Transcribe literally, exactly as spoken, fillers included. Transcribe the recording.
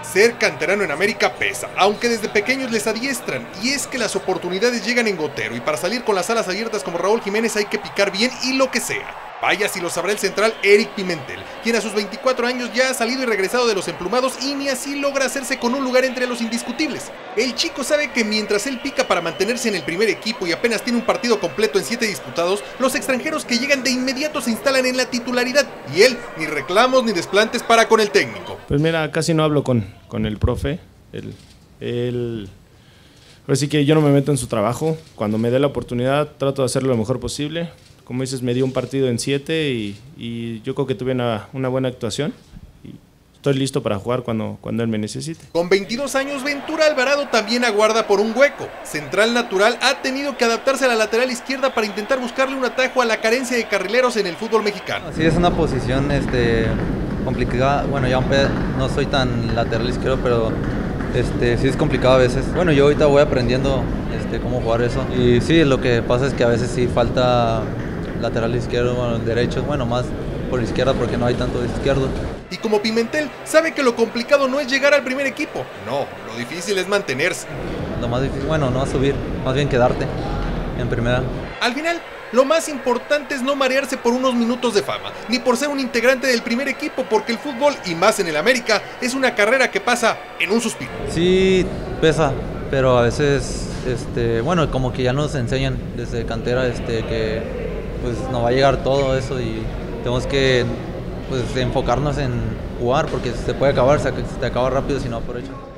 Ser canterano en América pesa, aunque desde pequeños les adiestran, y es que las oportunidades llegan en gotero y para salir con las alas abiertas como Raúl Jiménez hay que picar bien y lo que sea. Vaya si lo sabrá el central Eric Pimentel, quien a sus veinticuatro años ya ha salido y regresado de los emplumados y ni así logra hacerse con un lugar entre los indiscutibles. El chico sabe que mientras él pica para mantenerse en el primer equipo y apenas tiene un partido completo en siete disputados, los extranjeros que llegan de inmediato se instalan en la titularidad y él ni reclamos ni desplantes para con el técnico. Pues mira, casi no hablo con, con el profe, él, él, así que yo no me meto en su trabajo. Cuando me dé la oportunidad trato de hacerlo lo mejor posible. Como dices, me dio un partido en siete y, y yo creo que tuve una, una buena actuación. Y estoy listo para jugar cuando, cuando él me necesite. Con veintidós años, Ventura Alvarado también aguarda por un hueco. Central natural ha tenido que adaptarse a la lateral izquierda para intentar buscarle un atajo a la carencia de carrileros en el fútbol mexicano. Sí, es una posición este, complicada. Bueno, ya no soy tan lateral izquierdo, pero este, sí es complicado a veces. Bueno, yo ahorita voy aprendiendo este, cómo jugar eso. Y sí, lo que pasa es que a veces sí falta lateral izquierdo, bueno, derecho, bueno, más por izquierda porque no hay tanto de izquierdo. Y como Pimentel sabe que lo complicado no es llegar al primer equipo, no, lo difícil es mantenerse. Lo más difícil, bueno, no subir, más bien quedarte en primera. Al final, lo más importante es no marearse por unos minutos de fama, ni por ser un integrante del primer equipo, porque el fútbol, y más en el América, es una carrera que pasa en un suspiro. Sí, pesa, pero a veces, este, bueno, como que ya nos enseñan desde cantera este, que pues nos va a llegar todo eso y tenemos que pues, enfocarnos en jugar porque se puede acabar, se te acaba rápido si no aprovechas.